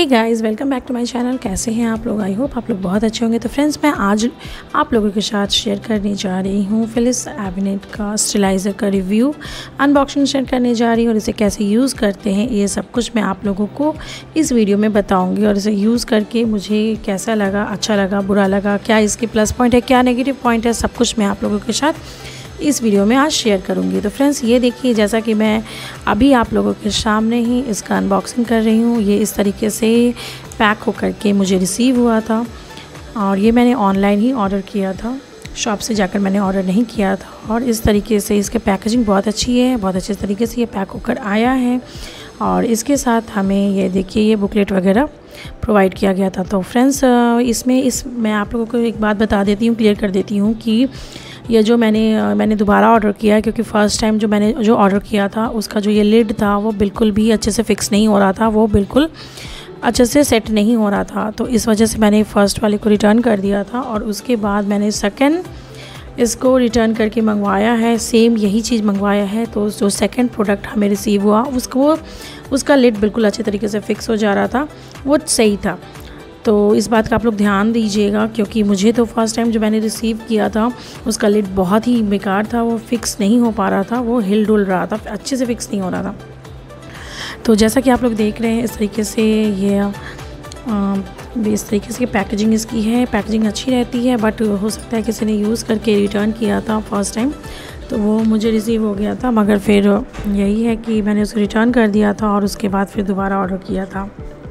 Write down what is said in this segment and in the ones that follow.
Hey guys, welcome back to my channel. कैसे हैं आप लोग? आई होप आप लोग बहुत अच्छे होंगे। तो फ्रेंड्स, मैं आज आप लोगों के साथ शेयर करने जा रही हूँ फिलिस एवेनेट का स्टिलाइज़र का रिव्यू अनबॉक्सिंग शेयर करने जा रही हूँ और इसे कैसे यूज़ करते हैं ये सब कुछ मैं आप लोगों को इस वीडियो में बताऊँगी। और इसे यूज़ करके मुझे कैसा लगा, अच्छा लगा, बुरा लगा, क्या इसके प्लस पॉइंट है, क्या नेगेटिव पॉइंट है, सब कुछ मैं आप लोगों के साथ इस वीडियो में आज शेयर करूंगी। तो फ्रेंड्स, ये देखिए, जैसा कि मैं अभी आप लोगों के सामने ही इसका अनबॉक्सिंग कर रही हूँ। ये इस तरीके से पैक होकर के मुझे रिसीव हुआ था और ये मैंने ऑनलाइन ही ऑर्डर किया था, शॉप से जाकर मैंने ऑर्डर नहीं किया था। और इस तरीके से इसके पैकेजिंग बहुत अच्छी है, बहुत अच्छे तरीके से ये पैक होकर आया है। और इसके साथ हमें ये देखिए, ये बुकलेट वगैरह प्रोवाइड किया गया था। तो फ्रेंड्स, मैं आप लोगों को एक बात बता देती हूँ, क्लियर कर देती हूँ कि ये जो मैंने दोबारा ऑर्डर किया है, क्योंकि फ़र्स्ट टाइम मैंने ऑर्डर किया था उसका जो ये लिड था वो बिल्कुल भी अच्छे से फिक्स नहीं हो रहा था, वो बिल्कुल अच्छे से सेट नहीं हो रहा था। तो इस वजह से मैंने फ़र्स्ट वाले को रिटर्न कर दिया था और उसके बाद मैंने सेकंड इसको रिटर्न करके मंगवाया है, सेम यही चीज़ मंगवाया है। तो जो सेकंड प्रोडक्ट हमें रिसीव हुआ उसका लिड बिल्कुल अच्छे तरीके से फ़िक्स हो जा रहा था, वो सही था। तो इस बात का आप लोग ध्यान दीजिएगा, क्योंकि मुझे तो फर्स्ट टाइम जो मैंने रिसीव किया था उसका लिड बहुत ही बेकार था, वो फिक्स नहीं हो पा रहा था, वो हिल डुल रहा था, अच्छे से फिक्स नहीं हो रहा था। तो जैसा कि आप लोग देख रहे हैं, इस तरीके से इस तरीके से पैकेजिंग इसकी है। पैकेजिंग अच्छी रहती है, बट हो सकता है किसी ने यूज़ करके रिटर्न किया था फर्स्ट टाइम, तो वो मुझे रिसीव हो गया था। मगर फिर यही है कि मैंने उसको रिटर्न कर दिया था और उसके बाद फिर दोबारा ऑर्डर किया था।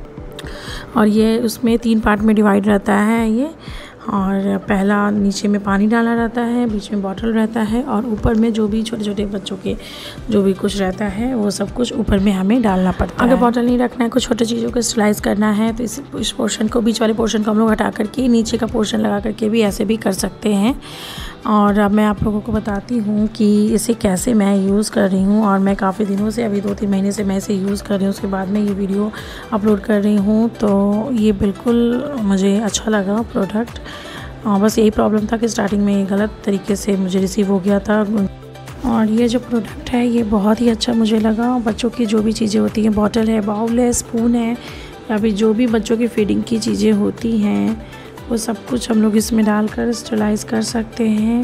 और ये उसमें 3 पार्ट में डिवाइड रहता है ये। और पहला नीचे में पानी डाला रहता है, बीच में बॉटल रहता है और ऊपर में जो भी छोटे छोटे बच्चों के जो भी कुछ रहता है वो सब कुछ ऊपर में हमें डालना पड़ता है। अगर बॉटल नहीं रखना है, कुछ छोटी चीज़ों को स्लाइस करना है, तो इस पोर्शन को, बीच वाले पोर्शन को हम लोग हटा करके नीचे का पोर्शन लगा करके भी ऐसे भी कर सकते हैं। और अब मैं आप लोगों को बताती हूँ कि इसे कैसे मैं यूज़ कर रही हूँ। और मैं काफ़ी दिनों से, अभी 2-3 महीने से मैं इसे यूज़ कर रही हूँ, उसके बाद में ये वीडियो अपलोड कर रही हूँ। तो ये बिल्कुल मुझे अच्छा लगा प्रोडक्ट। बस यही प्रॉब्लम था कि स्टार्टिंग में गलत तरीके से मुझे रिसीव हो गया था। और ये जो प्रोडक्ट है ये बहुत ही अच्छा मुझे लगा। बच्चों की जो भी चीज़ें होती हैं, बॉटल है, बाउल है, स्पून है, या फिर जो भी बच्चों की फीडिंग की चीज़ें होती हैं वो सब कुछ हम लोग इसमें डालकर स्टरलाइज़ कर सकते हैं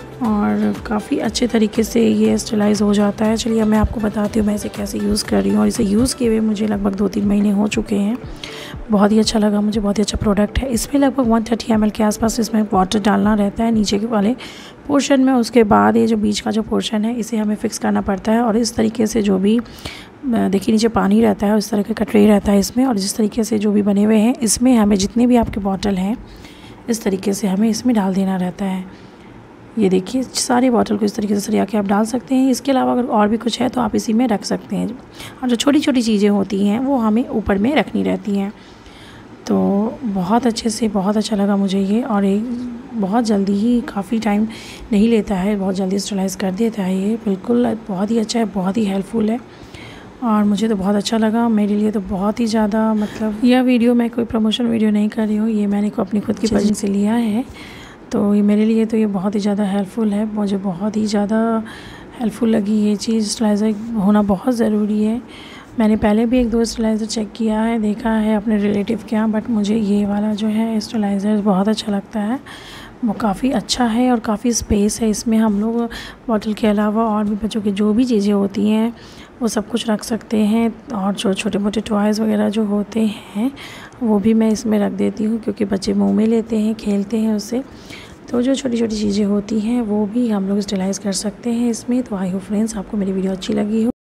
और काफ़ी अच्छे तरीके से ये स्टरलाइज़ हो जाता है। चलिए मैं आपको बताती हूँ मैं इसे कैसे यूज़ कर रही हूँ। और इसे यूज़ किए हुए मुझे लगभग 2-3 महीने हो चुके हैं। बहुत ही अच्छा लगा मुझे, बहुत ही अच्छा प्रोडक्ट है। इसमें लगभग 130 ml के आसपास इसमें वाटर डालना रहता है नीचे के वाले पोर्शन में। उसके बाद ये जो बीच का जो पोर्शन है इसे हमें फ़िक्स करना पड़ता है। और इस तरीके से जो भी देखिए नीचे पानी रहता है, उस तरह का ट्रे रहता है इसमें। और जिस तरीके से जो भी बने हुए हैं इसमें हमें जितने भी आपके बॉटल हैं इस तरीके से हमें इसमें डाल देना रहता है। ये देखिए, सारे बॉटल को इस तरीके से सरिया के आप डाल सकते हैं। इसके अलावा अगर और भी कुछ है तो आप इसी में रख सकते हैं। और जो छोटी छोटी चीज़ें होती हैं वो हमें ऊपर में रखनी रहती हैं। तो बहुत अच्छे से, बहुत अच्छा लगा मुझे ये। और बहुत जल्दी ही, काफ़ी टाइम नहीं लेता है, बहुत जल्दी स्टरलाइज़ कर देता है ये। बिल्कुल बहुत ही अच्छा है, बहुत ही हेल्पफुल है और मुझे तो बहुत अच्छा लगा। मेरे लिए तो बहुत ही ज़्यादा, मतलब यह वीडियो मैं कोई प्रमोशन वीडियो नहीं कर रही हूँ, ये मैंने अपनी खुद की पसंद से लिया है। तो ये मेरे लिए तो ये बहुत ही ज़्यादा हेल्पफुल है, मुझे बहुत ही ज़्यादा हेल्पफुल लगी ये चीज़। स्टरलाइज़र होना बहुत ज़रूरी है। मैंने पहले भी 1-2 स्टरलाइज़र चेक किया है, देखा है अपने रिलेटिव के यहाँ, बट मुझे ये वाला जो है स्टरलाइज़र बहुत अच्छा लगता है। वो काफ़ी अच्छा है और काफ़ी स्पेस है इसमें। हम लोग बॉटल के अलावा और भी बच्चों की जो भी चीज़ें होती हैं वो सब कुछ रख सकते हैं। और जो छोटे मोटे टॉयज़ वगैरह जो होते हैं वो भी मैं इसमें रख देती हूँ, क्योंकि बच्चे मुंह में लेते हैं, खेलते हैं उससे। तो जो छोटी छोटी चीज़ें होती हैं वो भी हम लोग स्टरलाइज़ कर सकते हैं इसमें। तो आई होप फ्रेंड्स आपको मेरी वीडियो अच्छी लगी हो।